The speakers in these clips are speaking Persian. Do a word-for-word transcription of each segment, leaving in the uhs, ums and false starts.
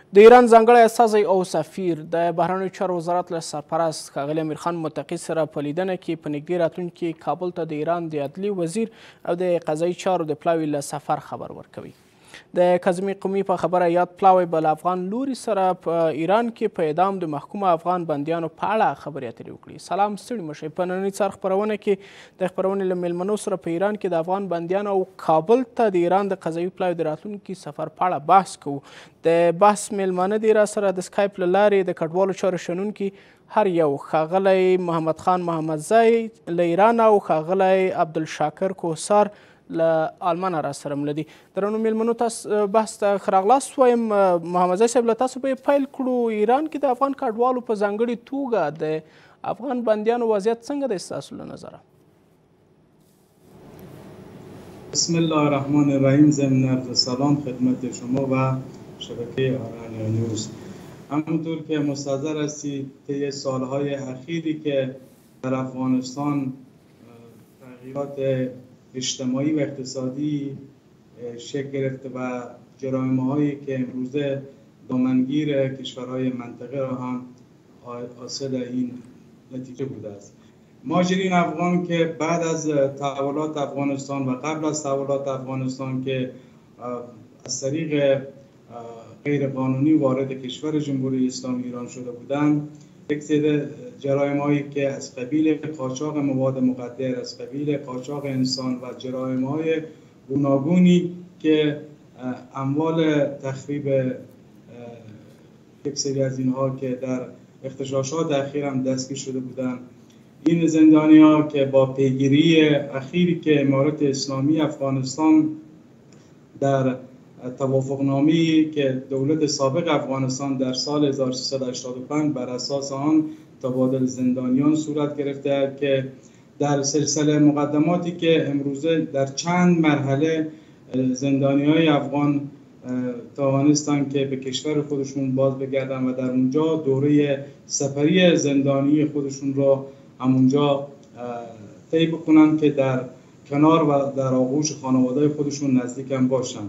د ایران ځانګړی استازی او سفیر د بهرنیو چارو وزارت له سرپرست ښاغلي امیرخان متقي سره په لیدنه کې په نږدې راتلونکي کې کابل ته د ایران د عدلي وزیر او د قضایي چارو د پلاوي له سفر خبر ورکوي. د کاظمي قومي په خبره یاد پلاوی به له افغان لوري سره په ایران کې په اعدام د محکومه افغان بندیانو په اړه خبرې اترې وکړي. سلام ستړي مه شئ. په نننۍ څار خپرونه کې د خپرونې له میلمنو سره په ایران کې د افغان بندیانو او کابل ته د ایران د قضایي پلاوي د راتلونکي سفر په اړه بحث کوو. د بحث میلمانه دي را سره د سکایپ له لارې د کډوالو چارو شنونکي هر یو، ښاغلی محمد خان محمدزی له ایران او ښاغلی عبدالشاکر کوثر له آلمانه را سره مله دي. درنو میلمنو تاسو بحث ته ښه راغلاست وایم. محمدزی صاحب له تاسو به یې پیل کړو. ایران کې د افغان کډوالو په ځانګړې توګه د افغان بندیانو وضعیت څنګه دی ستاسو له نظره؟ بسم الله الرحمن الرحیم. ضمن عرض سلام خدمت شما و شبکه آرانیا نیوز. همونطور که مستحضر هستید طی سالهای اخیری که در افغانستان تغییرات اجتماعی و اقتصادی شکل گرفته و جرائم هایی که امروزه دامنگیر کشورهای منطقه را هم حاصل این نتیجه بوده است. مهاجرین افغان که بعد از تحولات افغانستان و قبل از تحولات افغانستان که از طریق غیر قانونی وارد کشور جمهوری اسلامی ایران شده بودند، یک سری جرائم‌هایی که از قبیل قاچاق مواد مخدر، از قبیل قاچاق انسان و جرائم‌های گوناگونی که اموال تخریب یک سری از اینها که در اغتشاشات اخیر هم دستگیر شده بودند، این زندانی‌ها که با پیگیری اخیری که امارت اسلامی افغانستان در توافقنامه‌ای که دولت سابق افغانستان در سال هزار و سیصد و هشتاد و پنج بر اساس آن تبادل زندانیان صورت گرفته که در سلسله مقدماتی که امروزه در چند مرحله زندانی‌های افغان توانستند که به کشور خودشون باز بگردن و در اونجا دوره سفری زندانی خودشون را همونجا طی بکنن که در کنار و در آغوش خانواده خودشون نزدیک هم باشن.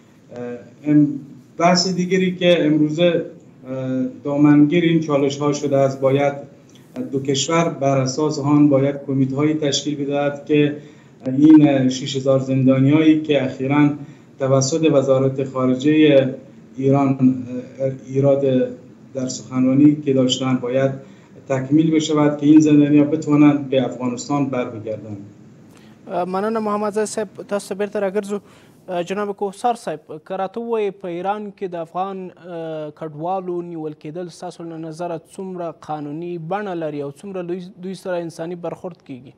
بحث دیگری که امروزه دامنگیر این چالش ها شده است، باید دو کشور بر اساس آن باید کمیته هایی تشکیل بدهد که این شش هزار زندانی هایی که اخیراً توسط وزارت خارجه ایران ایراد در سخنرانی که داشتن باید تکمیل بشود که این زندانی ها بتوانند به افغانستان بر بگردند. مننه محمدزی صاحب. تاسو بیرته راګرځو. جناب کوثر صاحب، که راته ووایئ په ایران کې د افغان کډوالو نیول کېدل ستاسو له نظره څومره قانوني بڼه لري او څومره دوی سره انساني برخورد کیږي؟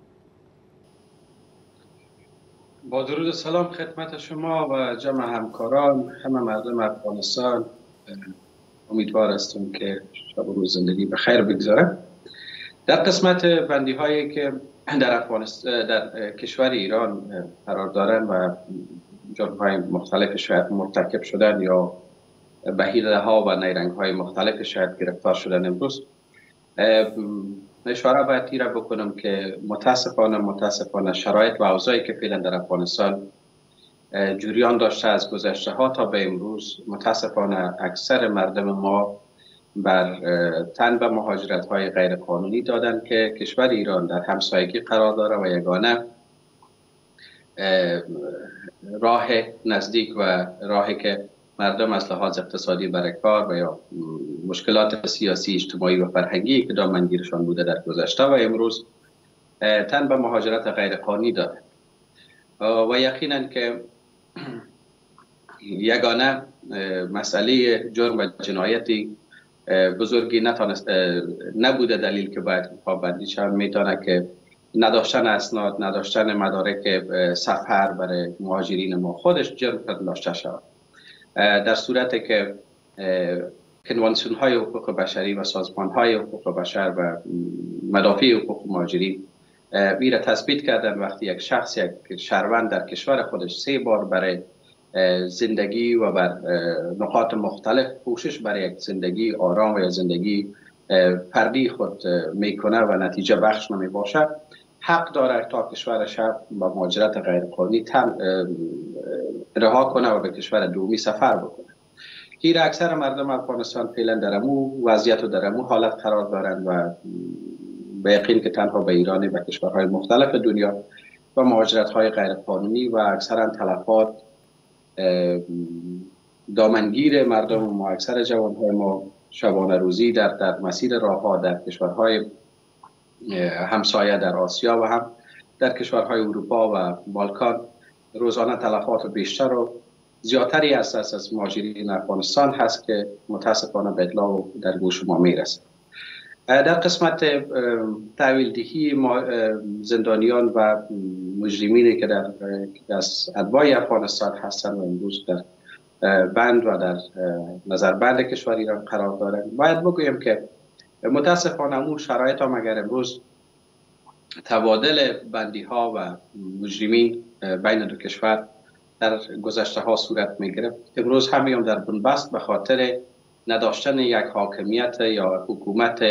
با درود و سلام خدمت شما و جمع همکاران، همه مردم افغانستان. امیدوار هستم که شب و روز زندگی به خیر بگذاره. در قسمت بندی هایی که در افغانستان در کشور ایران قرار دارن و جرم های مختلف شاید مرتکب شدن یا بحیره ها و نیرنگ های مختلف شاید گرفتار شدن، امروز اشاره باید تیره بکنم که متاسفانه متاسفانه شرایط و اوضاعی که فعلا در افغانستان جریان داشته از گذشته ها تا به امروز، متاسفانه اکثر مردم ما بر تن به مهاجرت های غیر قانونی دادن که کشور ایران در همسایگی قرار داره و یگانه راه نزدیک و راهی که مردم از لحاظ اقتصادی برای کار و یا مشکلات سیاسی اجتماعی و فرهنگی که دامنگیرشان بوده در گذشته و امروز تن به مهاجرت غیر قانونی داده و یقینا که یگانه مسئله جرم و جنایتی بزرگی نتانست نبوده دلیل که باید پابندی شود، میتونه که نداشتن اسناد، نداشتن مدارک سفر برای مهاجرین ما خودش جرم داشته شود. در صورتی که کنوانسیون های حقوق بشری و سازمان های حقوق بشر و مدافع حقوق مهاجرین این را تثبیت کردن وقتی یک شخص یک شهروند در کشور خودش سه بار برای زندگی و بر نقاط مختلف کوشش برای یک زندگی آرام و یا زندگی فردی خود میکنه و نتیجه بخش نمی باشه، حق داره تا کشورش با مهاجرت غیر قانونی رها کنه و به کشور دومی سفر بکنه. که اکثر مردم افغانستان فعلا در امو وضعیت و در امو حالت قرار دارند و به یقین که تنها به ایران و کشورهای مختلف دنیا و مهاجرت های غیر قانونی و اکثرا تلفات دامنگیر مردم ما، اکثر جوانهای ما شبانه روزی در در مسیر راه ها در کشورهای همسایه در آسیا و هم در کشورهای اروپا و بالکان روزانه تلفات بیشتر و زیادتری از از مهاجرین افغانستان هست که متاسفانه به اطلاع در گوش ما میرسه. در قسمت تحویل دهی زندانیان و مجرمینی که در از اتباع افغانستان هستند و امروز در بند و در نظربند کشور ایران قرار دارند، باید بگویم که متاسفانه اون شرایط هم اگر امروز تبادل بندی ها و مجرمین بین دو کشور در گذشته ها صورت می گرفت، امروز همه هم در بنبست به خاطر نداشتن یک حاکمیت یا حکومت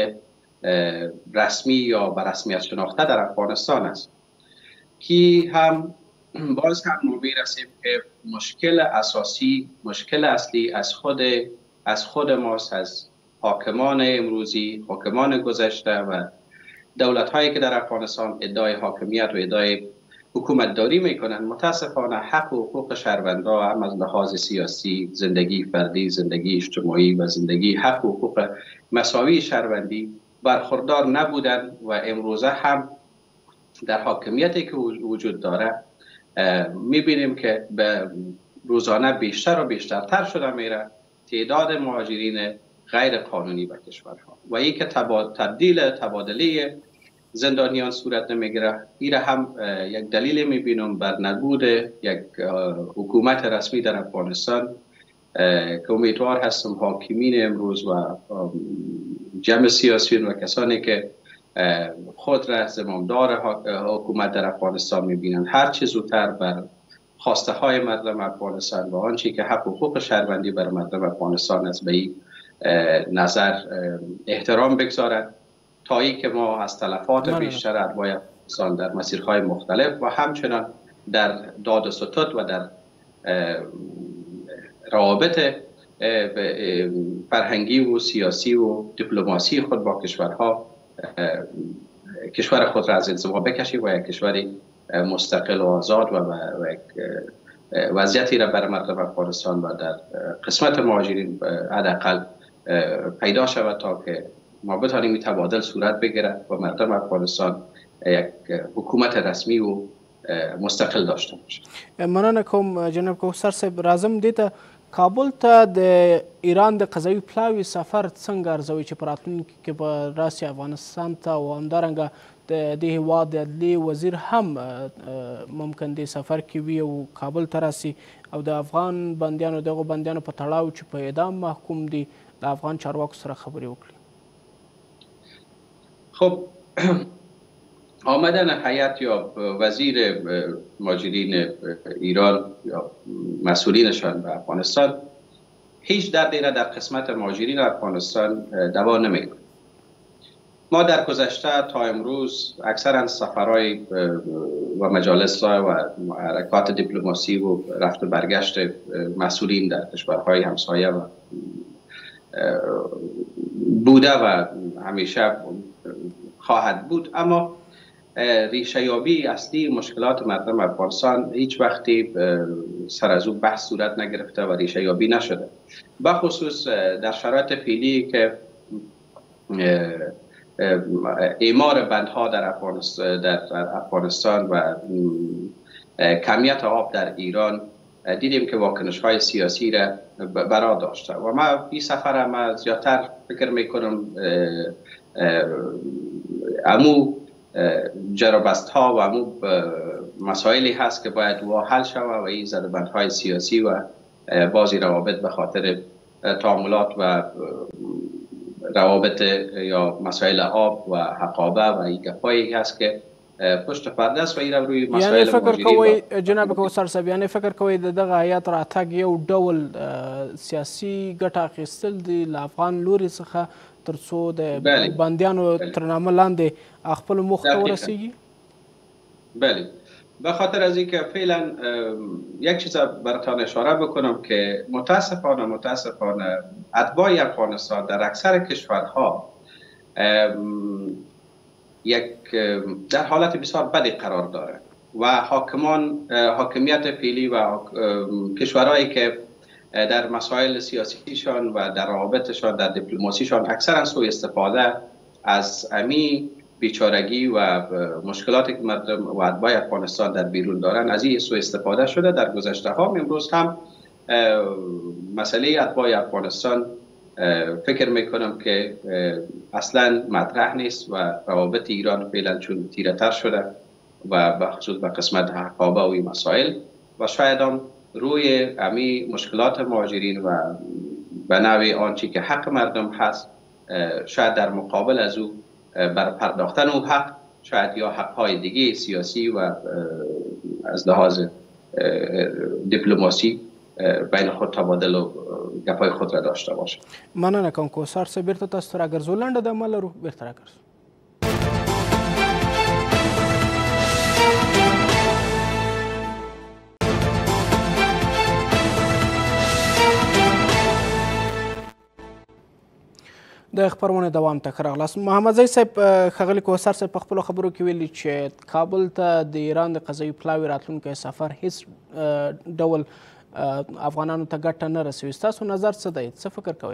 رسمی یا به رسمیت شناخته در افغانستان است که هم باز هم می رسیم که مشکل اساسی، مشکل اصلی از خود از خود ماست، از حاکمان امروزی، حاکمان گذشته و دولت هایی که در افغانستان ادعای حاکمیت و ادعای حکومت داری میکنند. متاسفانه حق و حقوق شهروندا هم از لحاظ سیاسی، زندگی فردی، زندگی اجتماعی و زندگی حق و حقوق مساوی شهروندی برخوردار نبودند و امروزه هم در حاکمیتی که وجود داره میبینیم که به روزانه بیشتر و بیشترتر شده میره تعداد مهاجرین غیر قانونی به کشورها و این که تبدیل تبادله زندانیان صورت نمیگیره. این هم یک دلیل میبینم بر نبود یک حکومت رسمی در افغانستان که امیدوار هستم حاکمین امروز و جمع سیاسیون و کسانی که خود را زمامدار حکومت در افغانستان میبینند هر چه زودتر بر خواسته های مردم افغانستان و آنچه که حق و حقوق شهروندی بر مردم افغانستان است به این نظر احترام بگذارد تا ای که ما از تلفات بیشتر اتباع افغانستان در مسیرهای مختلف و همچنان در داد و ستد و در روابط فرهنگی و سیاسی و دیپلماسی خود با کشورها کشور خود را از انزوا بکشیم و یک کشوری مستقل و آزاد و یک وضعیتی را بر مردم افغانستان و در قسمت مهاجرین حداقل پیدا شود تا که ما بتانیم این تبادل صورت بگیرد و مردم افغانستان یک حکومت رسمی و مستقل داشته باشد. مننه کوم جناب کوثر صاحب. راځم دې ته کابل ته د ایران د قضایي پلاوي سفر څنګه ارزوي چې په راتلونکي کې به راسي افغانستان ته او همدارنګه د دې هېواد د عدلیې وزیر هم ممکن دې سفر کې وي او کابل ته راسي او د افغان بندیانو دغو بندیانو په تړاو چې په اعدام محکوم دي د افغان چارواکو سره خبرې وکړي؟ خب آمدن هیئت یا وزیر مهاجرین ایران یا مسئولینشان به افغانستان هیچ دردی را در قسمت مهاجرین افغانستان دوا نمی‌کند. ما در گذشته تا امروز اکثرا سفرهای و مجالس و حرکات دیپلماسی و رفت و برگشت مسئولین در کشورهای همسایه و بوده و همیشه خواهد بود، اما ریشه یابی اصلی مشکلات مردم افغانستان هیچ وقتی سر از او بحث صورت نگرفته و ریشه یابی نشده. بخصوص در شرایط فعلی که اعمار بندها در افغانستان, در افغانستان و کمیت آب در ایران دیدیم که واکنش های سیاسی را برا داشته و ما این سفر ما زیادتر فکر میکنم امو جرابست ها و امو مسائلی هست که باید و حل شود و این زدبندهای سیاسی و بازی روابط به خاطر تعاملات و روابط یا مسائل آب و حقابه و این گپایی هست که پشت پرده است و این روی مسائل یعنی فکر کوي جناب کوثر صاحب یعنی فکر کوي د دغه هیات راتګ یو ډول سیاسي ګټه اخیستل دي له افغان لوري څخه تر څو د بندیانو تر نامه لاندې خپل موخ ته ورسیږي؟ بله، به خاطر از اینکه فعلا یک چیز براتان اشاره بکنم که متاسفانه متاسفانه اتباع افغانستان در اکثر کشورها یک در حالت بسیار بدی قرار داره و حاکمان حاکمیت فعلی و کشورهایی که در مسائل سیاسیشان و در روابطشان در دیپلماسیشان اکثرا سوء استفاده از امی بیچارگی و مشکلاتی که مردم و اتباع افغانستان در بیرون دارن از این سوء استفاده شده در گذشته ها. امروز هم مسئله اتباع افغانستان فکر میکنم که اصلا مطرح نیست و روابط ایران فعلا چون تیره تر شده و به خصوص به قسمت حقابه و این مسائل و شاید هم روی امی مشکلات مهاجرین و به نوع آنچه که حق مردم هست شاید در مقابل از او بر پرداختن او حق شاید یا حقهای دیگه سیاسی و از لحاظ دیپلماسی بین خود تبادل و گپای خود را داشته باشه. مننه کوم کوثر صاحب بیرته تاسو ته راګرځو لنډه دمه لرو بیرته راګرځو. د خبرونه دوام ته راغلاست. محمد زی صاحب ښاغلي کوثر صاحب په خپلو خبرو کې ویلي چې کابل ته د ایران د قضایي پلاوي راتلونکی سفر هیڅ ډول افغانانو ته ګټه نه رسوي. ستاسو نظر څه دی؟ څه فکر کوئ؟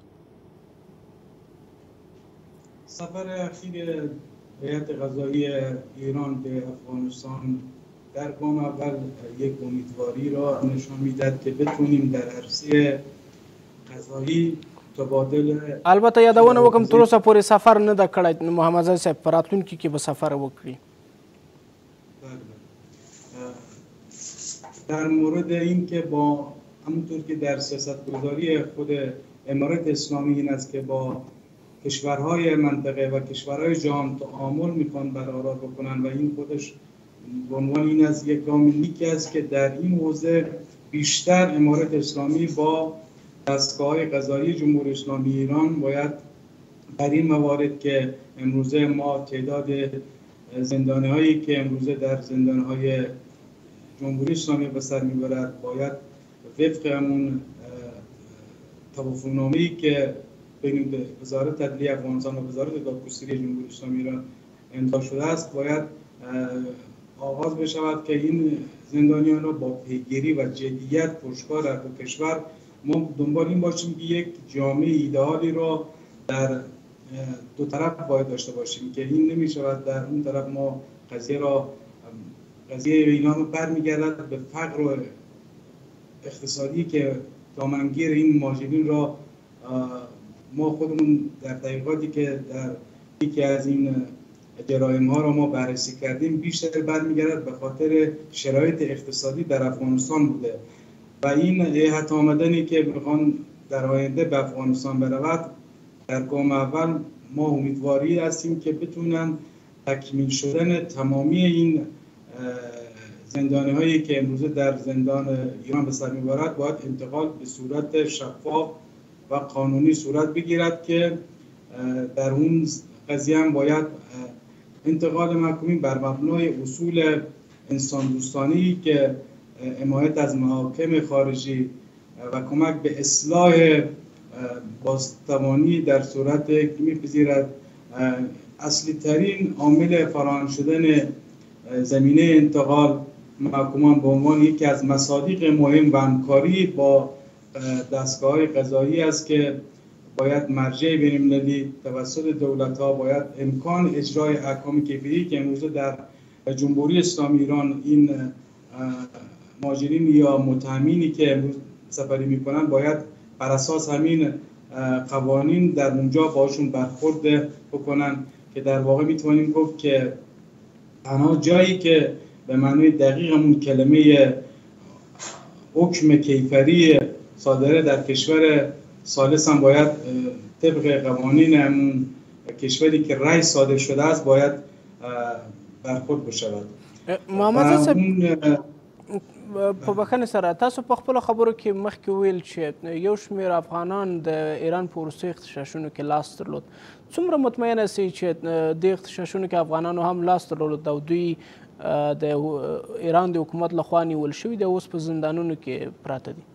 سفر اخیر هیئت قضایی ایران به افغانستان در گام اول یک امیدواری را نشان میدهد که بتونیم در عرصه قضایی تبادل. البته یادونه وکم تر اوسه پورې سفر نه ده کړی محمد زی صاحب، په راتلونکي کې به سفر وکړي. در مورد این که با همونطور که در سیاستگذاری خود امارات اسلامی این است که با کشورهای منطقه و کشورهای جهان تعامل میخوان برقرار بکنن و این خودش به عنوان این از یک گام نیکی است که در این حوزه بیشتر امارات اسلامی با دستگاه قضایی جمهوری اسلامی ایران باید در این موارد که امروزه ما تعداد زندانی هایی که امروزه در زندان های جمهوری اسلامی به سر میبرد باید وفق همون توافقنامه‌ای که بین وزارت عدلیه افغانستان و وزارت دادگستری جمهوری اسلامی ایران امضا شده است باید آغاز بشود که این زندانیان را با پیگیری و جدیت پشتکار در دو کشور ما دنبال این باشیم که یک جامعه ایدئالی را در دو طرف باید داشته باشیم که این نمی شود در اون طرف ما قضیه را قضیه ایران رو برمیگردد به فقر و اقتصادی که دامنگیر این مهاجرین را ما خودمون در تحقیقاتی که در یکی از این جرایم ها را ما بررسی کردیم بیشتر برمیگردد به خاطر شرایط اقتصادی در افغانستان بوده و این هیئت آمدنی که میخوان در آینده به افغانستان برود در گام اول ما امیدواری هستیم که بتونن تکمیل شدن تمامی این زندانی هایی که امروزه در زندان ایران به سر میبرد باید انتقال به صورت شفاف و قانونی صورت بگیرد که در اون قضیه هم باید انتقال محکومین بر مبنای اصول انسان دوستانی که حمایت از محاکم خارجی و کمک به اصلاح بازتوانی در صورت که می‌پذیرد اصلی ترین عامل فراهم شدن زمینه انتقال محکومان به عنوان یکی از مصادیق مهم و همکاری با دستگاه قضایی است که باید مرجع بین‌المللی توسط دولت‌ها باید امکان اجرای احکام کیفری که امروزه در جمهوری اسلامی ایران این مهاجرین یا متهمینی که امروز سفری میکنن باید بر اساس همین قوانین در اونجا باشون برخورد بکنن که در واقع میتونیم گفت که تنها جایی که به معنی دقیق همون کلمه حکم کیفری صادره در کشور ثالث هم باید طبق قوانین همون کشوری که رأی صادر شده است باید برخورد بشود. محمد صاحب په بخښنې سره تاسو په خپلو خبرو کې مخکې ویل چې یو شمېر افغانان د ایران په وروستیو اختشاشونو کې لاس درلود. څومره مطمئن یاستئ چې دې اختشاشونو کې افغانانو هم لاس درلود او دوی د ایران د حکومت لخوا نیول شوي دي او اوس په زندانونو کې پراته دي؟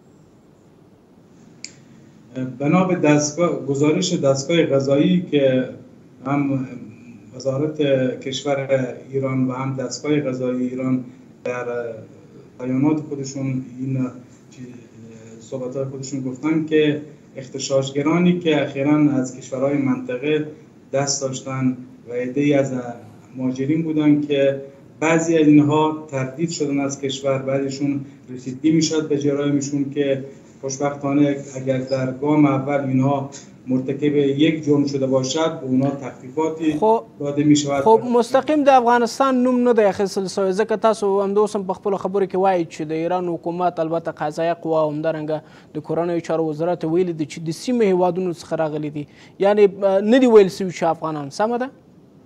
بنا به دستگاه گزارش دستگاه قضایی که هم وزارت کشور ایران و هم دستگاه قضایی ایران در بیانات خودشون این صحبت‌های خودشون گفتن که اغتشاشگرانی که اخیراً از کشورهای منطقه دست داشتن و عده‌ای از مهاجرین بودن که بعضی از اینها تردید شدن از کشور، بعضیشون رسیدگی میشد به جرایمشون که خوشبختانه اگر در گام اول اینها مرتکب یک جرم شده باشد به اونا تخفیفاتی داده می شود. خب مستقیم د افغانستان نوم نه دی اخیستل سوی، ځکه تاسو همدوس هم په خپلو خبرو کې وایي چې د ایران حکومت البته قضایه قوه او همدارنګه د کورنیو چارو وزارت ویلي دي چې د سیمې هیوادونو څخه راغلي دي، یعنې نه دي ویل سوي چې افغانان. سمه ده؟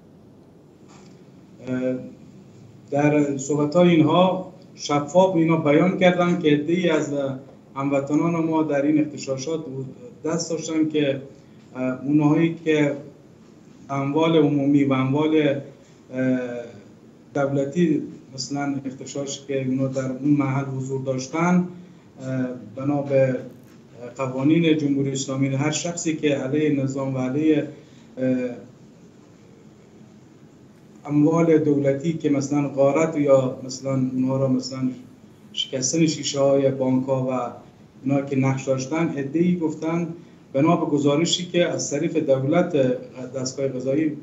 در صحبت‌های اینها شفاف اینا بیان کردن که عده‌ای از هموطنان ما در این اغتشاشات دست داشتن که اونهایی که اموال عمومی و اموال دولتی مثلا اغتشاش که اونا در اون محل حضور داشتن بنا به قوانین جمهوری اسلامی هر شخصی که علیه نظام و علیه اموال دولتی که مثلا غارت یا مثلا اونها را مثلا شکستن شیشه های بانک ها و اونا که نقش داشتن، عده‌ای گفتن بنا به گزارشی که از طریق دولت دستگاه قضایی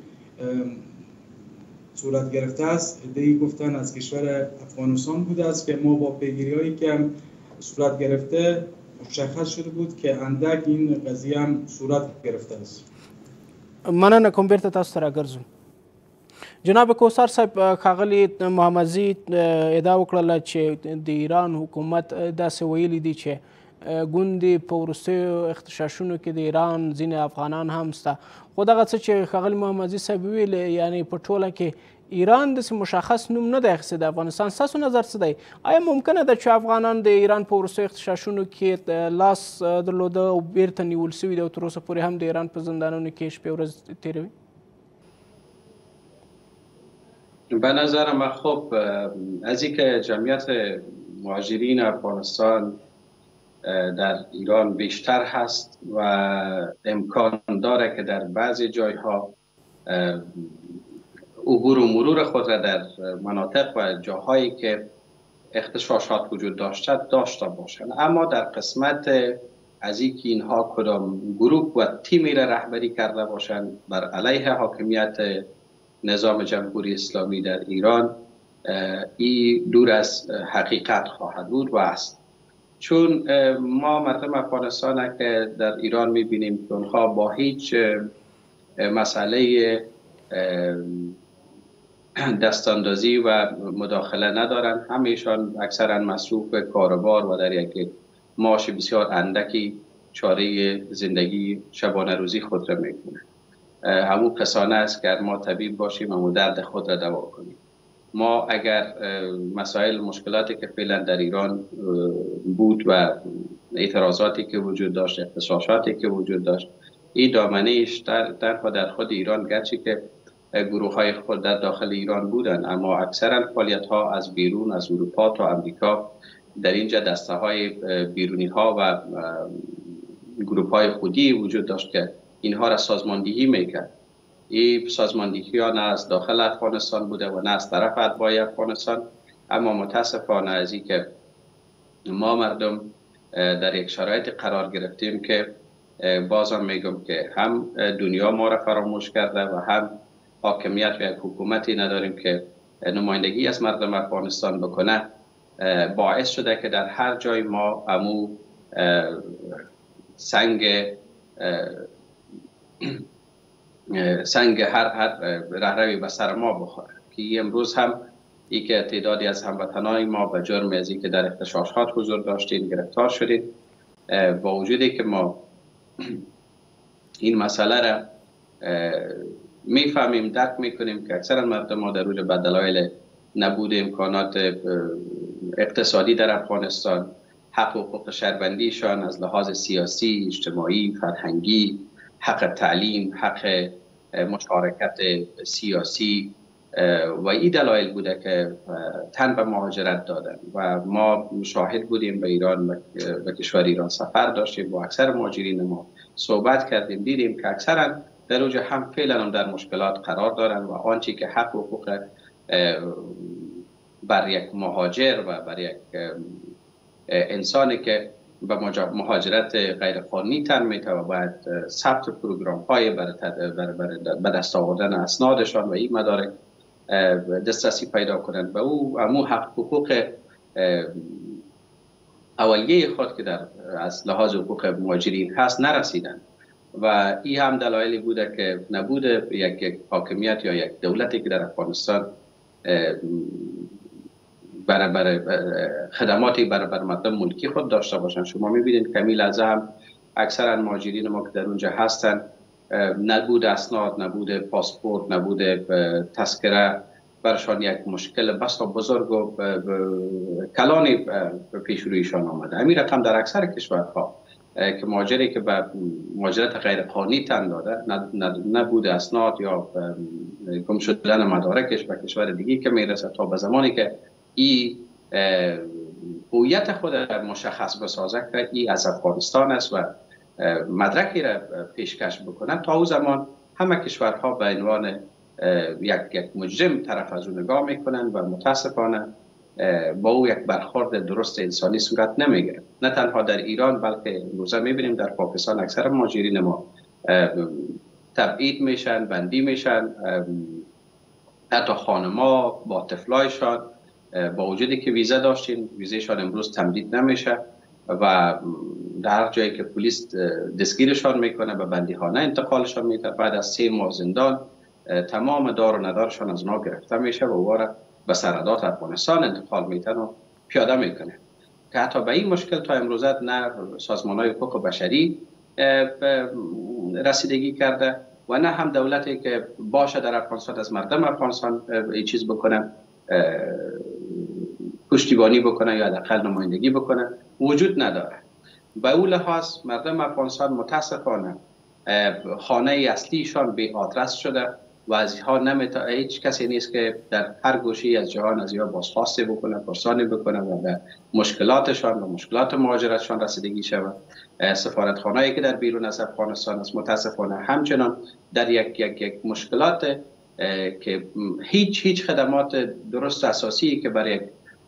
صورت گرفته است، عده‌ای گفتن از کشور افغانستان بوده است که ما با پیگیری هایی که هم صورت گرفته مشخص شده بود که اندک این قضیه هم صورت گرفته است. مننه کوم بیرته تاسو ته راګرځو. جناب کوثر صاحب، ښاغلي محمدزي ادعا وکړله چې د ایران حکومت داسې ویلي دي چې ګوندې په وروستیو اختشاشونو کې د ایران ځینې افغانان هم شته، خو دغه څه چې ښاغلي محمدزي صاحب ویل یعنې په ټوله کې ایران داسې مشخص نوم نه دی اخیستی د افغانستان. ستاسو نظر څه دی؟ آیا ممکنه ده چې افغانان د ایران په وروستیو اختشاشونو کې لاس درلوده او بیرته نیول سوي دي او تر اوسه پورې هم د ایران په زندانونو کې شپې ورځ تېروي؟ به نظر من خب از اینکه جمعیت مهاجرین افغانستان در ایران بیشتر هست و امکان داره که در بعضی جایها عبور و مرور خود را در مناطق و جاهایی که اغتشاشات وجود داشته داشته باشند، اما در قسمت از اینکه اینها کدام گروه و تیمی را رهبری کرده باشند بر علیه حاکمیت نظام جمهوری اسلامی در ایران، این دور از حقیقت خواهد بود و است. چون ما مردم افغانستان که در ایران میبینیم که اونها با هیچ مسئله دستاندازی و مداخله ندارن، همیشان اکثرا مصروف کاروبار و در یک معاش بسیار اندکی چاره زندگی شبانه روزی خود را میکنند. همون کسانه است که ما طبیب باشیم همون درد خود را دوا کنیم. ما اگر مسائل مشکلاتی که فعلا در ایران بود و اعتراضاتی که وجود داشت، اختشاشاتی که وجود داشت، این دامنه‌اش در در در خود ایران گرچه که گروه های خود در داخل ایران بودن، اما اکثرا فعالیت ها از بیرون، از اروپا تا امریکا در اینجا دسته های بیرونی ها و گروه های خودی وجود داشت که اینها را سازماندهی میکرد. این سازماندهی ها نه از داخل افغانستان بوده و نه از طرف اتباع افغانستان، اما متاسفانه از این که ما مردم در یک شرایط قرار گرفتیم که بازم میگم که هم دنیا ما را فراموش کرده و هم حاکمیت و یک حکومتی نداریم که نمایندگی از مردم افغانستان بکنه، باعث شده که در هر جای ما امو سنگ سنگ هر هر رهروی به سر ما بخوره که امروز هم ای که تعدادی از هموطنان ما به جرم از این که در اغتشاشات حضور داشتین گرفتار شدید، با وجودی که ما این مسئله را میفهمیم، درک میکنیم که اکثرا مردم ما در روز به دلایل نبود امکانات اقتصادی در افغانستان، حق و حقوق شهروندیشان از لحاظ سیاسی، اجتماعی، فرهنگی، حق تعلیم، حق مشارکت سیاسی و این دلایل بوده که تن به مهاجرت دادن و ما شاهد بودیم به ایران، به کشور ایران سفر داشتیم، با اکثر مهاجرین ما صحبت کردیم، دیدیم که اکثرا در اوج هم فعلا هم در مشکلات قرار دارن و آنچه که حق و حقوق بر یک مهاجر و بر یک انسانی که به مهاجرت غیر قانونی تن میته و باید ثبت پروگرام های به دست آوردن اسنادشان و این مدارک دسترسی پیدا کنند به او امو حق حقوق اولیه خود که در از لحاظ حقوق مهاجرین هست نرسیدن و این هم دلایلی بوده که نبود یک, یک حاکمیت یا یک دولتی که در افغانستان برای برای خدماتی برای بر مردم ملکی خود داشته باشند. شما میبینید کمی لحظه هم اکثرا مهاجرین ما که در اونجا هستن نبود اسناد، نبود پاسپورت، نبود تذکره برشان یک مشکل بسیار بزرگ و کلانی پیش رویشان آمده. همین رقم در اکثر کشورها که مهاجری که به مهاجرت غیر قانونی تن داده نبود اسناد یا گم شدن مدارکش به کشور دیگه که میرسه تا به زمانی که این هویت خود مشخص بسازه که این از افغانستان است و مدرکی را پیشکش بکنن، تا او زمان همه کشورها به عنوان یک یک مجرم طرف از اون نگاه میکنن و متاسفانه با او یک برخورد درست انسانی صورت نمیگیره. نه تنها در ایران بلکه امروزه میبینیم در پاکستان اکثر مهاجرین ما تبعید میشن، بندی میشن، حتی خانما با طفلایشان با وجودی که ویزا داشتین ویزایشان امروز تمدید نمیشه و در جایی که پلیس دستگیرشان میکنه به بندیخانه انتقالشان میده، بعد از سه ماه زندان تمام دار و ندارشان از اونا گرفته میشه و او را به سرحدات افغانستان انتقال میتن و پیاده میکنه که حتی به این مشکل تا امروزت نه سازمان‌های حقوق بشری رسیدگی کرده و نه هم دولتی که باشه در افغانستان از مردم افغانستان این چیز بکنه، پشتیبانی بکنه یا حداقل نمایندگی بکنه وجود نداره. به اون لحاظ مردم افغانستان متاسفانه خانه اصلیشان بی آدرس شده و از اینها نمیتا هیچ کسی نیست که در هر گوشه‌ای از جهان از اینها بازخواستی بکنه، پرسانی بکنه و به مشکلاتشان و مشکلات مهاجرتشان رسیدگی شود. سفارتخانه‌ای که در بیرون از افغانستان است متاسفانه همچنان در یک یک یک مشکلات که هیچ هیچ خدمات درست اساسی که برای یک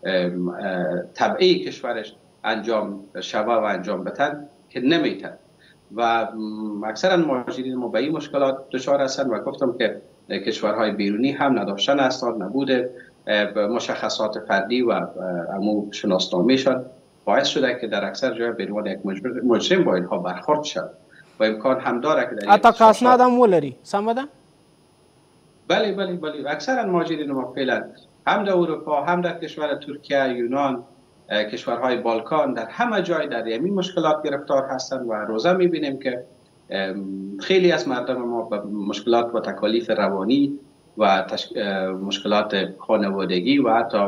تبعی کشورش انجام شوه و انجام بتن که نمیتن و اکثرا مهاجرین ما به این مشکلات دچار هستند و گفتم که کشورهای بیرونی هم نداشتن اسناد، نبوده مشخصات فردی و امو شناسنامه‌شان باعث شده که در اکثر جای به عنوان یک مجرم با اینها برخورد شود و امکان هم داره که در حتی اسناد هم ولری سمده؟ بله بله بله اکثرا مهاجرین ما فعلا هم در اروپا هم در کشور ترکیه، یونان، کشورهای بالکان در همه جای در همین مشکلات گرفتار هستند و روزه میبینیم که خیلی از مردم ما به مشکلات و تکالیف روانی و مشکلات خانوادگی و حتی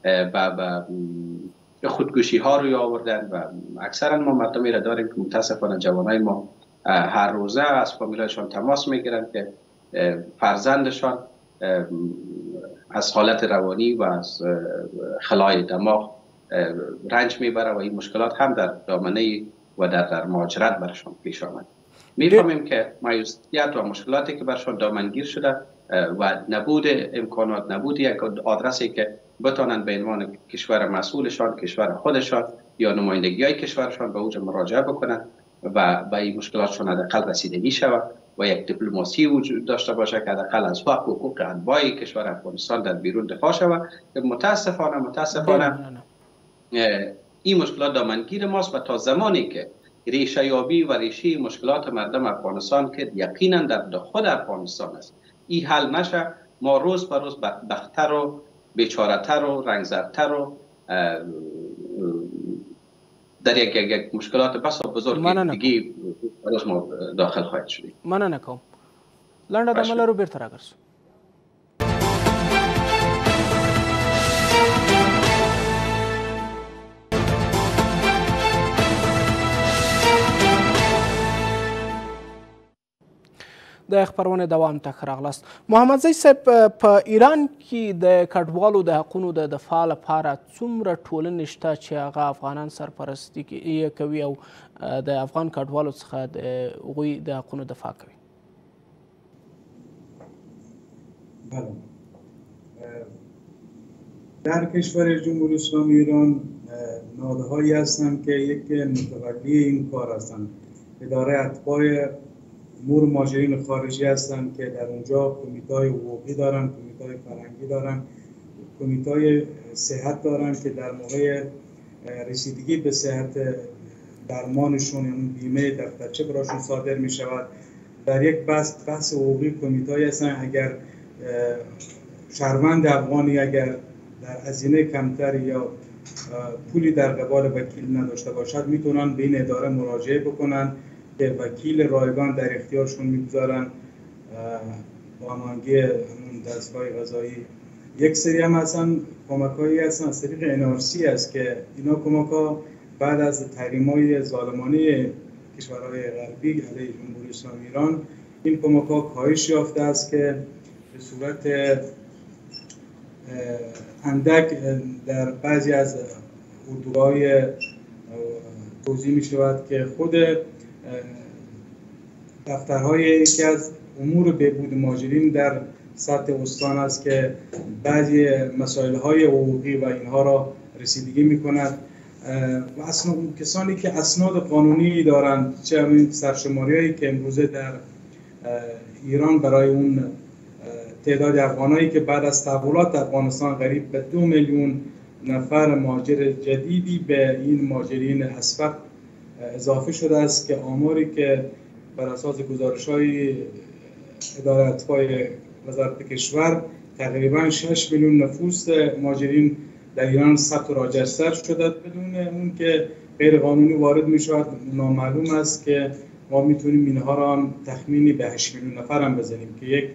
به خودکشی ها روی آوردن و اکثرا ما مردمی را داریم که متاسفانه جوانای ما هر روزه از فامیلایشان تماس میگیرن که فرزندشان از حالت روانی و از خلای دماغ رنج میبره و این مشکلات هم در دامنه و در در مهاجرت برشان پیش آمد. میفهمیم که مایوسیت و مشکلاتی که برشان دامنگیر شده و نبود امکانات، نبود یک آدرسی که بتانند به عنوان کشور مسئولشان، کشور خودشان یا نمایندگی های کشورشان به اوج مراجعه بکنند و به این مشکلاتشان حداقل رسیدگی شود و یک دیپلماسی وجود داشته باشه که حداقل از حق و حقوق اتباع کشور افغانستان در بیرون دفاع شود. متاسفانه متاسفانه این مشکلات دامنگیر ماست و تا زمانی که ریشه یابی و ریشه مشکلات مردم افغانستان که یقینا در خود افغانستان است این حل نشه، ما روز به روز بدبخت‌تر و بیچاره‌تر و رنگزردتر و در یک یک مشکلات بسیار بزرگ دیگه روز ما داخل خواهد شدیم. مننه کوم. لنډه دمه لرو بیرته راګرځو. د خپرونې دوام ته ښه راغلاست. محمد زی صاحب، په ایران کې د کډوالو د حقونو د دفاع لپاره څومره ټولنې شته چې هغه افغانان سرپرستي کوي او د افغان کډوالو څخه د هغوی د حقونو دفاع کوي؟ در کشور جمهوری اسلامی ایران نهادهایی هستند که یک متولی این کار هستند. اداره اتباع امور مهاجرین خارجی هستند که در اونجا کمیته‌های حقوقی دارن، کمیته‌های فرهنگی دارن، کمیته‌های صحت دارن که در موقع رسیدگی به صحت درمانشون، یعنی بیمه دفترچه براشون صادر می شود. در یک بحث بحث حقوقی کمیته‌ای هستن اگر شهروند افغانی اگر در هزینه کمتر یا پولی در قبال وکیل نداشته باشد میتونن به این اداره مراجعه بکنن که وکیل رایگان در اختیارشون میگذارن با هماهنگی همون دستگاه قضایی. یک سری هم هستن کمک‌هایی هستن از طریق ان آر سی است که اینا کمک‌ها بعد از تحریم‌های ظالمانه کشورهای غربی علیه جمهوری اسلامی ایران این کمک‌ها کاهش یافته است که به صورت اندک در بعضی از اردوگاه‌های توزیع می شود که خود دفترهای یکی از امور بهبود مهاجرین در سطح استان است که بعضی مسائل‌های حقوقی و اینها را رسیدگی می کند و اصلا کسانی که اسناد قانونی دارند، چه همین سرشماری‌هایی که امروزه در ایران برای اون تعداد افغانایی که بعد از تحولات افغانستان قریب به دو میلیون نفر مهاجر جدیدی به این مهاجرین اسبق اضافه شده است که آماری که بر اساس گزارش‌های اداره اتباع وزارت کشور تقریبا شش میلیون نفوس مهاجرین در ایران ثبت و راجستر شده بدون اون که غیر قانونی وارد می شود. نامعلوم است که ما میتونیم اینها را هم تخمینی به هشت میلیون نفر هم بزنیم که یک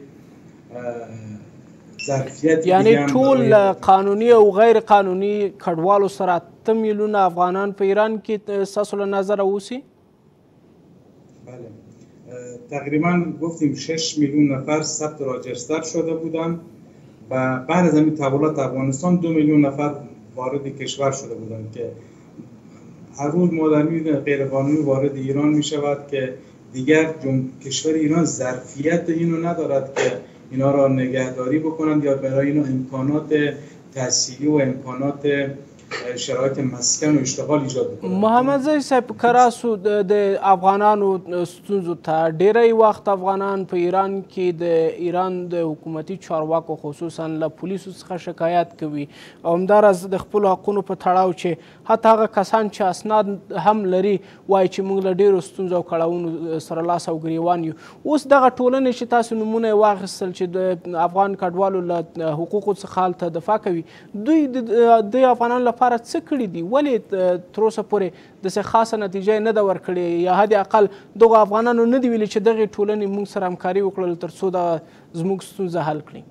ظرفیت، یعنی ټول قانوني او غیر قانوني کډوالو سره اته میلیونه افغانان په ایران کې ستاسو له نظره اوسي؟ بله، تقریبا گفتیم شش میلیون نفر ثبت راجستر شده بودند و بعد از همین تحولات افغانستان دو میلیون نفر وارد کشور شده بودند که هر روز مادرمی غیر قانونی وارد ایران می شود که دیگر کشور ایران ظرفیت اینو ندارد که اینا را نگهداری بکنند یا برای اینا امکانات تحصیلی و امکانات شرایط مسکن و اشتغال ایجاد بکنند. محمد زی صاحب، کراسو د افغانانو ستونزو ته ډیری وخت افغانان په ایران کې د ایران د حکومتي چارواکو خصوصا له پولیسو څخه شکایت کوي او همداراز د خپلو حقونو په تړاو چې حتی هغه کسان چې اسناد هم لري وایي چې موږ له ډیرو ستونزو او کړاوونو سره لاس او ګریوان یو. اوس دغه ټولنې چې تاسو نومونه یې واخیستل چې د افغان کډوالو له حقوقو څخه هلته دفاع کوي، دوی د افغانانو لپاره څه کړي دي؟ ولې تر اوسه پورې داسې خاصه نتیجه یې نه ده ورکړې یا حد اقل دغو افغانانو نه دي ویلي چې دغې ټولنې موږ سره همکاري وکړل تر څو دغه زموږ ستونزه حل کړي؟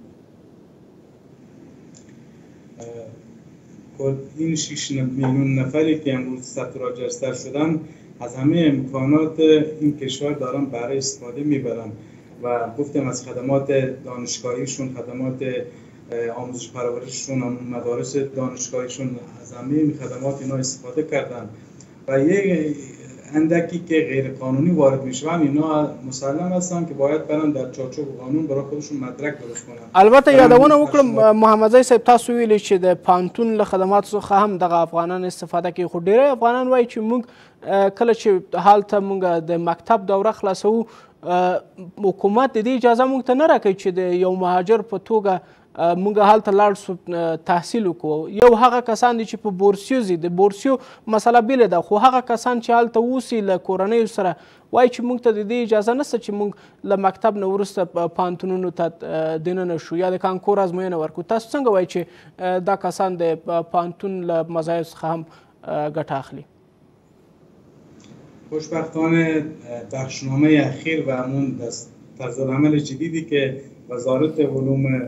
این شش میلیون نفری که امروز ثبت راجستر شدن از همه امکانات این کشور دارن برای استفاده میبرن و گفتم از خدمات دانشگاهیشون، خدمات آموزش پرورششون، مدارس دانشگاهیشون، از همه این خدمات اینا استفاده کردن و یه اندکی که غیر قانونی وارد میشون اینا مسلم هستن که باید برن در چارچوب قانون برای خودشون مدرک درست کنن. البته یادونه وکړم محمد زی صاحب، تاسو ویلي چې د پانتون له خدماتو څخه هم دغه افغانان استفاده کوي، خو ډیری افغانان وایي چې موږ کله چې هلته موږ د مکتب دوره خلاصوو حکومت د دې اجازه موږ ته نه راکوي چې د یو مهاجر په توګه موږ هلته لاړ شو تحصیل وکړو. یو هغه کسان دي چې په بورسیو ځي، د بورسیو مسله بېله ده، خو هغه کسان چې هلته اوسي له کورنیو سره وایي چې موږ ته د دې اجازه نشته چې موږ له مکتب نه وروسته پوهنتونونو ته دننه شو یا د کانکور ازموینه ورکړو. تاسو څنګه وایي چې دا کسان د پوهنتون له مزایاو څخه هم ګټه اخلي؟ خوشبختانه بخشنامه اخیر و همون طرزالعمل جدیدی که وزارت علوم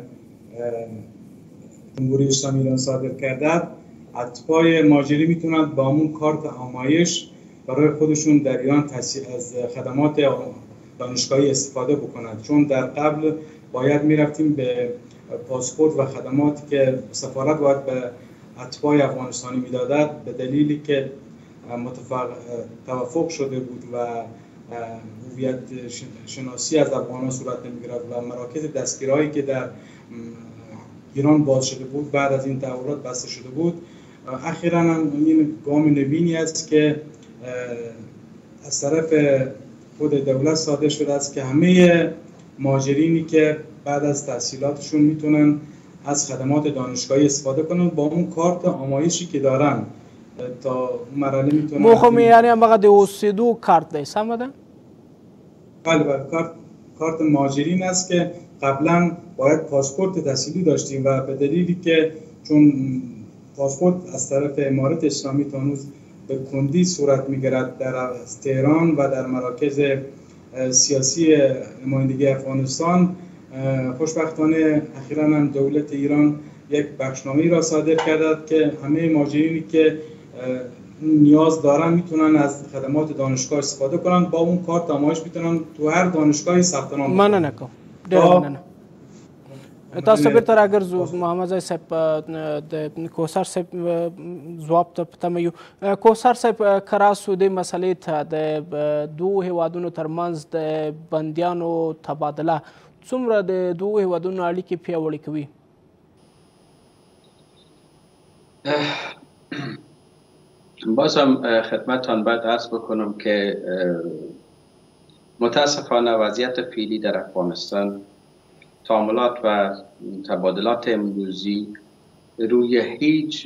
جمهوری اسلامی ایران صادر کرده، اتباع مهاجری میتونند با همون کارت آمایش برای خودشون در ایران تحصیل از خدمات دانشگاهی استفاده بکند، چون در قبل باید میرفتیم به پاسپورت و خدماتی که سفارت باید به اتباع افغانستانی میدادد به دلیلی که توافق شده بود و هویت شناسی از افغانان صورت نمیگیرد و مراکز دستگیرهایی که در ایران باز شده بود بعد از این تحولات بسته شده بود. اخیراً هم این گام نوینی است که از طرف خود دولت صادر شده است که همه مهاجرینی که بعد از تحصیلاتشون میتونن از خدمات دانشگاهی استفاده کنن با اون کارت آمایشی که دارن تا اون مرحله میتونن. مخم یعنی هم فقط اوسیدو کارت ده سمه ده؟ بله بله کارت کارت مهاجرین است که قبلا باید پاسپورت تحصیلی داشتیم و به دلیلی که چون پاسپورت از طرف امارت اسلامی تا هنوز به کندی صورت میگیرد در تهران و در مراکز سیاسی نمایندگی افغانستان، خوشبختانه اخیراً هم دولت ایران یک بخشنامه‌ای را صادر کرده که همه مهاجرینی که نیاز دارن میتونن از خدمات دانشگاه استفاده کنن، با اون کارت آمایش میتونن تو هر دانشگاهی ثبت نام کنن. مننه کوم. ډیر مننه. تاسو بیرته راګرځو محمد زای صاحب د کوثر صاحب ځواب ته په تمه یو. کوثر صاحب کراسو د مسلې ته د دوو هیوادونو ترمنځ د بندیانو تبادله څومره د دوو هیوادونو اړیکې پیاوړې کوي؟ باز هم خدمتتان باید عرض بکنم که متاسفانه وضعیت فعلی در افغانستان، تعاملات و تبادلات امروزی روی هیچ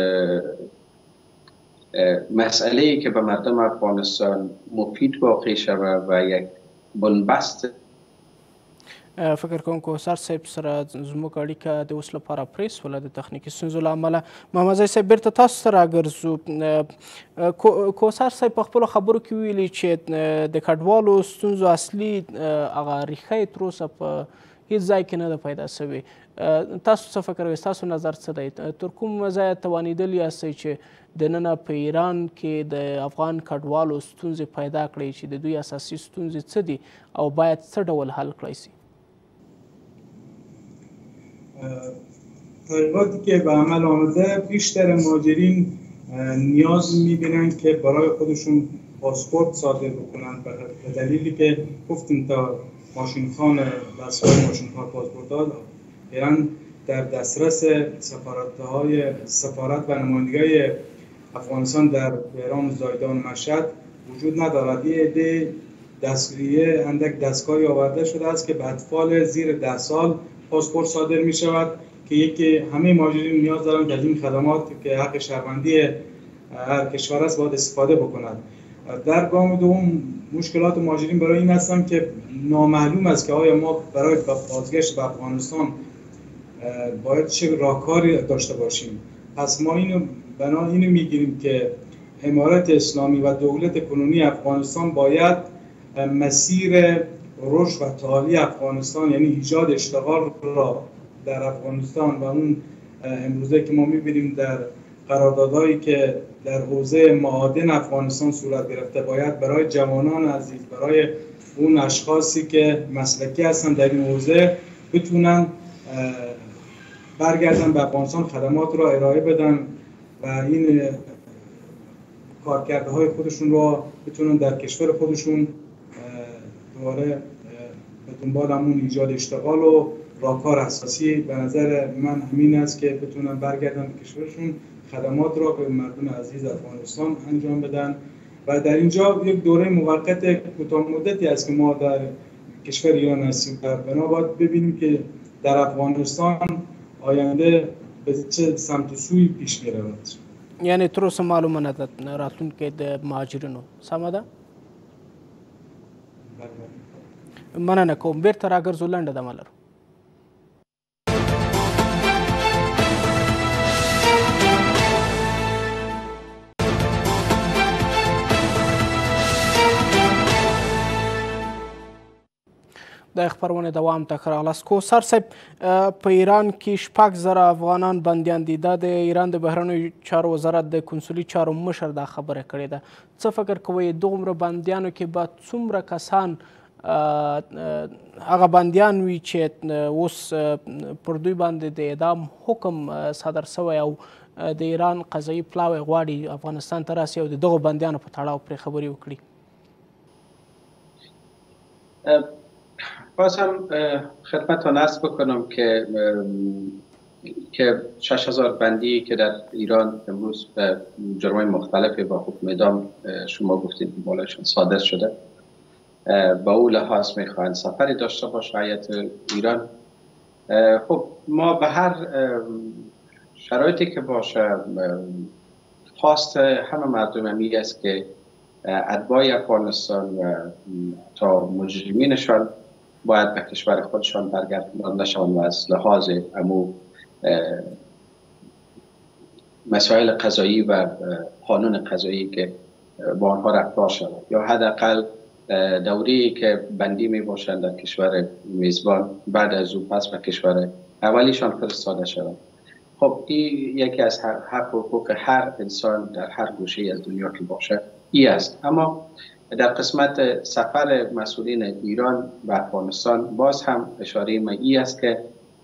مسئله‌ای که به مردم افغانستان مفید واقع شود و یک بنبست فکر کوم کوثر صاحب سره زموږ اړیکه د اوس لپاره پرې سوله د تخنیکي ستونزو له امله. محمد زای صاحب بیرته تاسو ته راګرځو. کوثر صاحب په خپلو خبرو کې ویلي چې د کډوالو ستونزو اصلي هغه ریښه یې تر اوسه په هیڅ ځای کې نه ده پیدا سوې. تاسو څه فکر کوئ؟ ستاسو نظر څه دی؟ تر کوم ځایه توانېدلي یاستئ چې دننه په ایران کې د افغان کډوالو ستونزې پیدا کړئ چې د دوی اساسي ستونزې څه دي او باید څه ډول حل کړی سي؟ تحقیقاتی که به عمل آمده بیشتر مهاجرین نیاز میبینن که برای خودشون پاسپورت صادر بکنن به دلیلی که گفتیم تا ماشینخوان دستگاه ماشینخوان پاسپورت ها ایران در دسترس سفارت‌های سفارت و نمایندگی افغانستان در تهران، زایدان، مشهد وجود ندارد. یه عده دستگیری اندک دستگاهی آورده شده است که به اطفال زیر ده سال پاسپورت صادر می شود که یکی همه مهاجرین نیاز دارند که از این خدمات که حق شهروندی هر کشور است باید استفاده بکنند. در گام دوم مشکلات مهاجرین برای این هستند که نامعلوم است که آیا ما برای بازگشت به افغانستان باید چه راهکاری داشته باشیم. پس ما اینو بنا اینو میگیریم که امارت اسلامی و دولت کنونی افغانستان باید مسیر رشد و تعالی افغانستان یعنی ایجاد اشتغال را در افغانستان و اون امروزه که ما میبینیم در قراردادهایی که در حوزه معادن افغانستان صورت گرفته باید برای جوانان عزیز، برای اون اشخاصی که مسلکی هستن در این حوزه بتونن برگردن به افغانستان خدمات را ارائه بدن و این کارکرده های خودشون را بتونن در کشور خودشون دوباره به دنبال همون ایجاد اشتغال و راهکار اساسی به نظر من همین است که بتونن برگردن به کشورشون خدمات را به مردم عزیز افغانستان انجام بدن. و در اینجا یک دوره موقت کوتاه مدتی است که ما در کشور ایران هستیم و بنا باید ببینیم که در افغانستان آینده به چه سمت و سوی پیش می‌رود. یعنی تر اوسه معلومه نه ده راتلونکی د مهاجرینو، سمه ده؟ مننه کوم. بیرته راګرځو، لنډه دمه لرو. د خبرونه دوام ته ښه راغلاست. کوثر صاحب په ایران کې شپږ زره افغانان بندیان دي. دا د ایران د بهرنیو چارو وزارت د کنسولي چارو مشر دا خبره کړې ده. څه فکر کوئ دومره بندیانو کې به څومره کسان هغه بندیان وي چې اوس پر دوی باندې د اعدام حکم صدر شوی او د ایران قضایي پلاوی غواړي افغانستان ته راسي او د دغو بندیانو په تړاو پرې خبرې وکړي. باز هم خدمتتان عرض بکنم که که شش هزار بندی که در ایران امروز به جرمای مختلفی با حکم اعدام شما گفتید بالایشان صادر شده، با او لحاظ میخواهند سفری داشته باشه هیئت ایران. خب ما به هر شرایطی که باشه خواست همه مردم همی است که اتباع افغانستان و تا مجرمینشان باید به کشور خودشان برگردانده شوند و از لحاظ امو مسائل قضایی و قانون قضایی که با آنها رفتار شود یا حداقل دوره‌ای که بندی می باشند در کشور میزبان بعد از او پس به کشور اولیشان فرستاده شود. خب این یکی از حق و حقوق هر انسان در هر گوشه از دنیا که باشه ای است. اما در قسمت سفر مسئولین ایران به افغانستان باز هم اشاره ما ای است که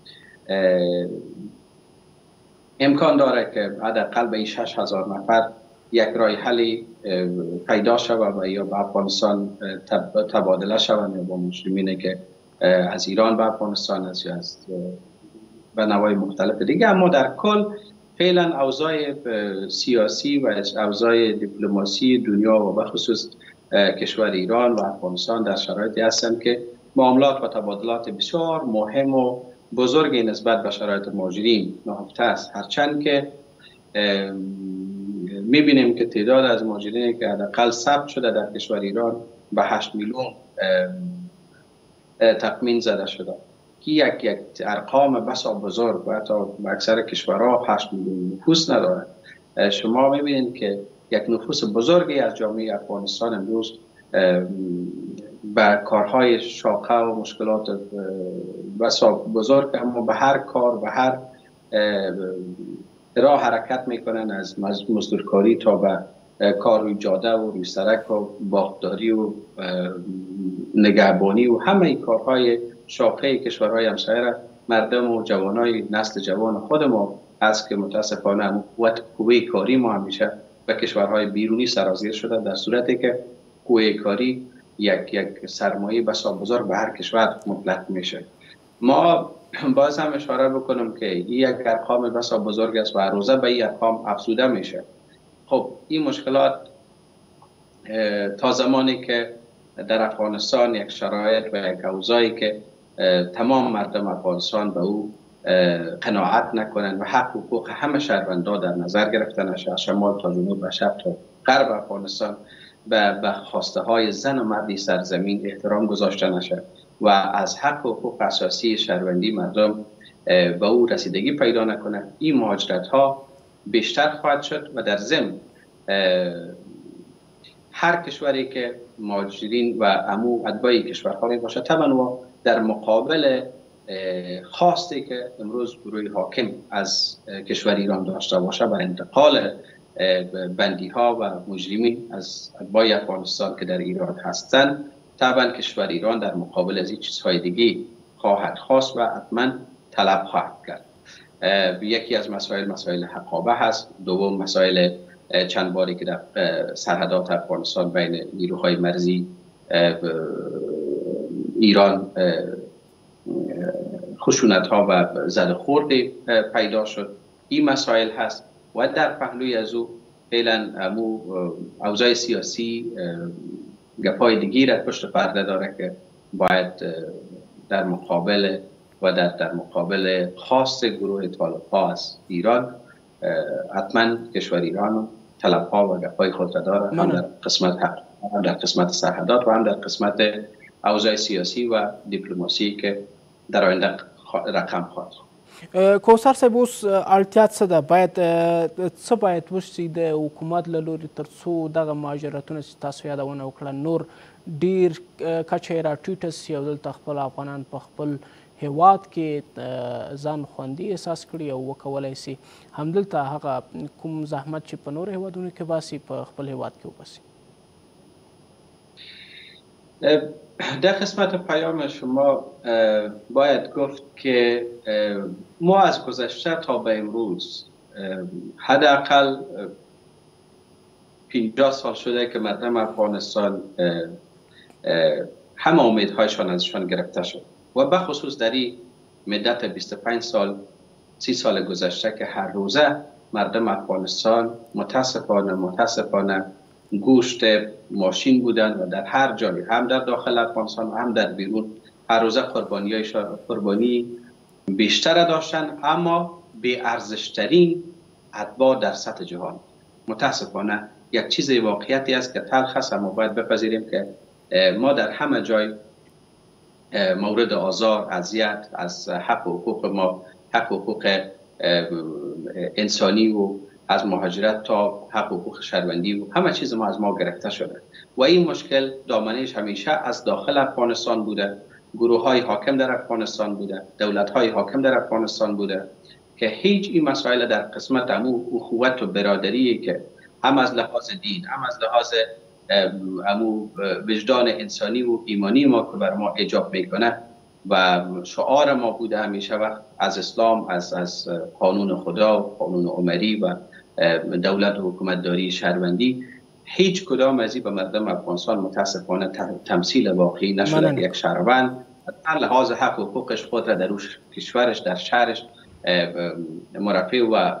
امکان داره که حداقل به شش هزار نفر یک راه حلی پیدا شود و یا به افغانستان تبادله شوند یا با مسلمینی که از ایران به افغانستان است یا از به نوع مختلف دیگه. اما در کل فعلا اوضاع سیاسی و اوضاع دیپلماسی دنیا و به خصوص کشور ایران و افغانستان در شرایطی هستند که معاملات و تبادلات بسیار مهم و بزرگی نسبت به شرایط مهاجرین نهفته است، هرچند که میبینیم که تعداد از مهاجرینی که حداقل ثبت شده در کشور ایران به هشت میلیون تخمین زده شده که یک یک ارقام بسا بزرگ و حتی اکثر کشورها هشت میلیون نفوس ندارند. شما میبینید که یک نفوس بزرگی از جامعه افغانستان امروز به کارهای شاقه و مشکلات بسا بزرگ، اما به هر کار به هر راه حرکت میکنن، از مزدورکاری تا به کار روی جاده و روی سرک و باغداری و نگهبانی و همه این کارهای شاخه کشورهای همسایه مردم و جوانای نسل جوان خود ما است که متاسفانه قوت قوه کاری ما همیشه به کشورهای بیرونی سرازیر شده، در صورتی که قوه کاری یک یک سرمایه بسیار بزرگ به هر کشور مطلق میشه. ما باز هم اشاره بکنم که این یک ارقام بسیار بزرگ است و روزه به این ارقام افزوده میشه. خب این مشکلات تا زمانی که در افغانستان یک شرایط و یک اوضاعی که تمام مردم افغانستان به او قناعت نکنند و حق و حقوق همه شهروندان در نظر گرفته نشه، از شمال تا جنوب و شرق تا غرب افغانستان به خواسته های زن و مردی سرزمین احترام گذاشته نشه و از حق و حقوق اساسی شهروندی مردم به او رسیدگی پیدا نکنه، این مهاجرت ها بیشتر خواهد شد و در ضمن هر کشوری که مهاجرین و عموم اتباع کشورها می باشه طبعا در مقابل خواستی که امروز گروه حاکم از کشور ایران داشته باشه و انتقال بندی ها و مجرمین از اتباع افغانستان که در ایران هستند، طبعا کشور ایران در مقابل از این چیزهای دیگه خواهد خواست و حتما طلب خواهد کرد. یکی از مسائل مسائل حقابه هست، دوم مسائل چند باری که در سرحدات افغانستان بین نیروهای مرزی ایران خشونت ها و زد خورد پیدا شد، این مسائل هست و در پهلوی از او فعلا امو اوضاع سیاسی گپای دیگی را پشت پرده داره که باید در مقابل و در در مقابل خاص گروه طالب‌ها از ایران حتما کشور ایران طلب‌ها و گپای خود را داره، هم در قسمت حق، هم در قسمت سرحدات و هم در قسمت اوضاع سیاسی و دیپلماسی که در آینده رقم خواهد. کوثر صاحب اوس اړتیا څه ده؟ باید څه باید وشي د حکومت له لوري تر څو دغه مهاجرتونه چې تاسو یادونه وکړه نور ډیر کچه یې راټیټه سي او دلته خپل افغانان په خپل هیواد کې ځان خوندي احساس کړي او وکولی سي همدلته هغه کوم زحمت چې په نورو هیوادونو کې باسي په خپل هیواد کې وباسي؟ در قسمت پیام شما باید گفت که ما از گذشته تا به امروز حداقل پنجاه سال شده که مردم افغانستان همه امیدهایشان ازشان گرفته شد و بخصوص در این مدت بیست و پنج سال سی سال گذشته که هر روزه مردم افغانستان متاسفانه متاسفانه گوشت ماشین بودن و در هر جایی هم در داخل افغانستان و هم در بیرون هر روزه قربانی قربانی بیشتر داشتن، اما بی ارزشترین اتباع در سطح جهان. متاسفانه یک چیز واقعیتی است که تلخ است، اما باید بپذیریم که ما در همه جای مورد آزار، اذیت از حق و حقوق ما، حق و حقوق انسانی و از مهاجرت تا حق و حقوق شهروندی و همه چیز ما از ما گرفته شده و این مشکل دامنهش همیشه از داخل افغانستان بوده. گروه های حاکم در افغانستان بوده، دولت های حاکم در افغانستان بوده که هیچ این مسائل در قسمت امو اخوت و برادری که هم از لحاظ دین هم از لحاظ امو وجدان انسانی و ایمانی ما که بر ما ایجاب میکنه و شعار ما بوده همیشه وقت از اسلام، از از قانون خدا و قانون عمری و دولت و حکومتداری شهروندی، هیچ کدام از این به مردم افغانستان متاسفانه تمثیل واقعی نشده که یک شهروند در لحاظ حق و حقوقش خود را در کشورش، در شهرش مرفع و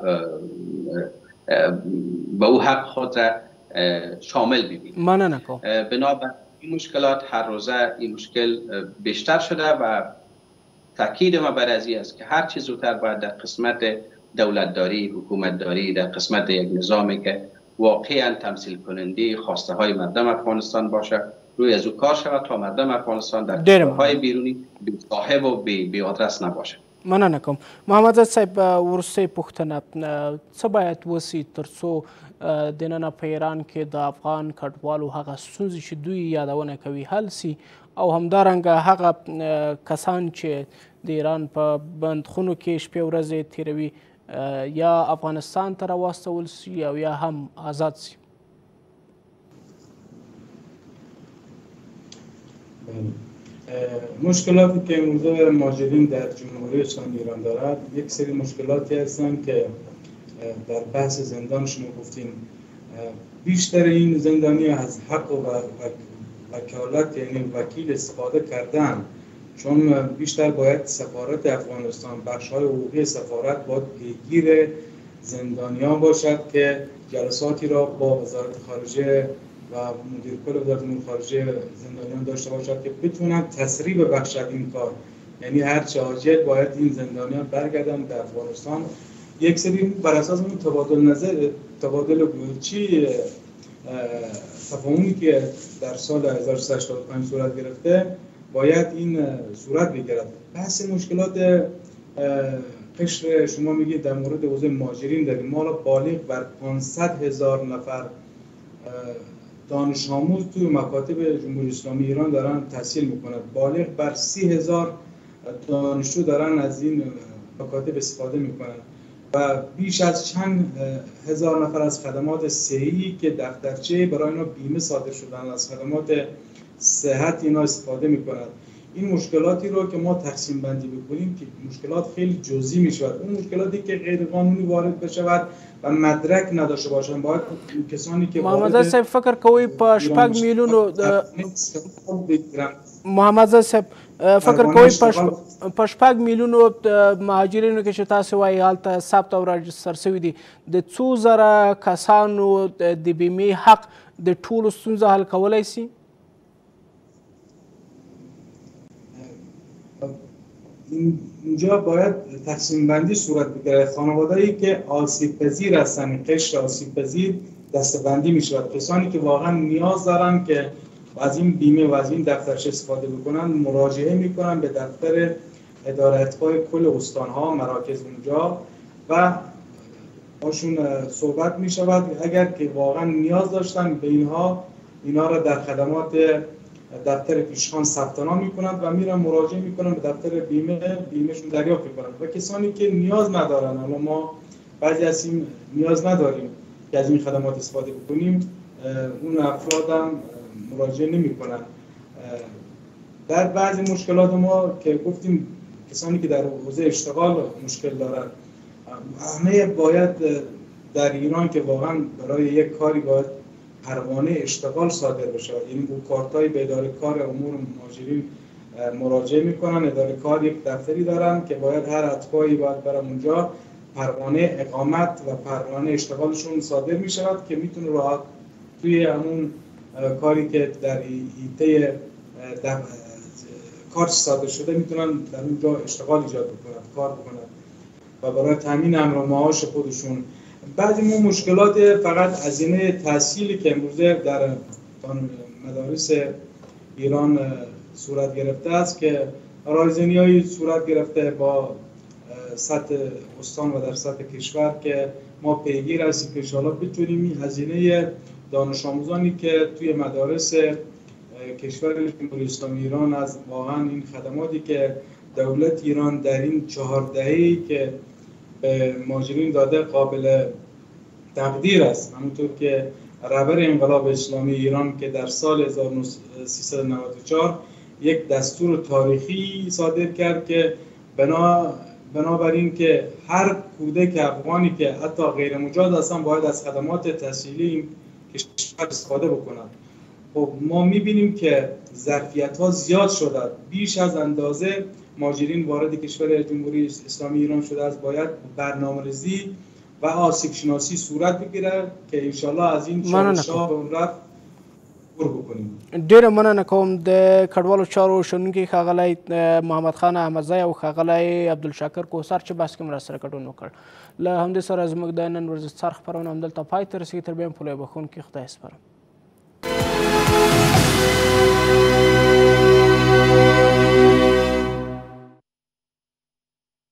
به او حق خود را شامل ببینید. بنابراین این مشکلات هر روزه این مشکل بیشتر شده و تاکید ما بر ازی است که هر چیز زودتر باید در قسمت دولتداری، حکومتداری، در قسمت یک نظامی که واقعا تمثیل کننده خواسته های مردم افغانستان باشه روی از او کار شود تا مردم افغانستان در کشورهای بیرونی بی صاحب و بی, بی آدرس نباشه. مننه کوم. محمد صاحب ورسته پوښتنه څه باید وسی ترڅو د نن په ایران کې د افغان کډوالو هغه ستونزې چې دوی یادونه کوي حل سي او همدارنګه هغه کسان چې د ایران په بندخونو کې شپې ورځې تیروي یا افغانستان ته راواستول سي او یا هم آزاد سي؟ مشکلاتی که امروزه مهاجرین در جمهوری اسلامی ایران دارد یک سری مشکلاتی هستند که در بحث زندان شما گفتیم بیشتر این زندانی از حق و وکالت یعنی وکیل استفاده کردن، چون بیشتر باید سفارت افغانستان، بخش‌های حقوقی سفارت باید پیگیر زندانیان باشد که جلساتی را با وزارت خارجه و مدیر کل وزارت امور خارجه زندانیان داشته باشد که بتونن تسریع ببخشد این کار. یعنی هر چه حاجت باید این زندانیان برگردن به افغانستان. یک سری بر اساس اون تبادل نظر تبادل گویچی تفاهمی که در سال هزار و سیصد و هشتاد و پنج صورت گرفته باید این صورت بگیرد. بحث مشکلات قشر شما میگید در مورد حوزه مهاجرین داریم. ما را بالغ بر پانصد هزار نفر دانش آموز توی مکاتب جمهوری اسلامی ایران دارن تحصیل میکنند. بالغ بر سی هزار دانشجو دارن از این مکاتب استفاده میکنند و بیش از چند هزار نفر از خدمات صحی که دفترچه برای اینا بیمه صادر شدن از خدمات صحت اینا استفاده میکنند. این مشکلاتی رو که ما تقسیم بندی بکنیم که مشکلات خیلی جزئی میشود. اون مشکلاتی که غیر قانونی وارد بشود و مدرک نداشته باشن باید کسانی که محمد صاحب فکر کوي په شپږ میلیونو محمد صاحب فکر کوي په شپږ میلیونو مهاجرینو کې چې تاسو وایي هلته ثبت او راجستر شوي دي د څو زره کسانو د بیمې حق د ټولو ستونزه حل کولی سي؟ اینجا باید تقسیم بندی صورت بگیرد. خانواده‌ای که آسیب پذیر هستند، قشر آسیب پذیر دسته‌بندی می‌شود. کسانی که واقعا نیاز دارن که از این بیمه و از این دفترچه استفاده بکنن مراجعه میکنن به دفتر اداره اطفای کل استان‌ها، مراکز اونجا و باشون صحبت می‌شود. اگر که واقعا نیاز داشتن به اینها اینا را در خدمات دفتر پیشخوان ثبت نام میکنند و میرن مراجعه میکنن به دفتر بیمه، بیمهشون دریافت میکنن. و کسانی که نیاز ندارن، اما ما بعضی از این نیاز نداریم که از این خدمات استفاده بکنیم، اون افراد هم مراجعه نمیکنن. در بعضی مشکلات ما که گفتیم کسانی که در حوزه اشتغال مشکل دارند، همه باید در ایران که واقعا برای یک کاری باید پروانه اشتغال صادر بشه، یعنی اون کارتای به اداره کار امور مهاجرین مراجعه میکنن. اداره کار یک دفتری دارن که باید هر اتباعی باید برای اونجا پروانه اقامت و پروانه اشتغالشون صادر میشود که میتونه راحت توی همون کاری که در ایته کار صادر شده میتونن در اونجا اشتغال ایجاد بکنن، کار بکنن و برای تامین امر و معاش خودشون. بعضی مو مشکلات فقط هزینه تحصیلی که امروزه در مدارس ایران صورت گرفته است که رایزنی‌هایی صورت گرفته با سطح استان و در سطح کشور که ما پیگیر هستیم که انشاءالله بتونیم این هزینه دانش آموزانی که توی مدارس کشور جمهوری اسلامی ایران از واقعا این خدماتی که دولت ایران در این چهار دهه‌ای که به مهاجرین داده قابل تقدیر است. همونطور که رهبر انقلاب اسلامی ایران که در سال هزار و سیصد و نود و چهار یک دستور تاریخی صادر کرد که بنا بنابراین که هر کودک افغانی که حتی غیر مجاز هستن باید از خدمات تحصیلی این کشور استفاده بکنند. خب ما میبینیم که ظرفیت ها زیاد شده، بیش از اندازه مهاجرین وارد کشور جمهوری اسلامی ایران شده است. باید برنامه‌ریزی و آسیب شناسی صورت بگیره که انشالله از این چالش‌ها به اون رفت بکنیم. ډیره مننه کوم د کډوالو چارو شنونکي ښاغلی محمد خان احمدزی او ښاغلی عبدالشاکر کوثر چې بحث کې مرسته ګډون وکړ. له همدې سره زموږ د نن ورځې څرخ خپرونه همدلته پای ته رسېږي. تر بیا هم په لویه بخښونکي خدای سپارم.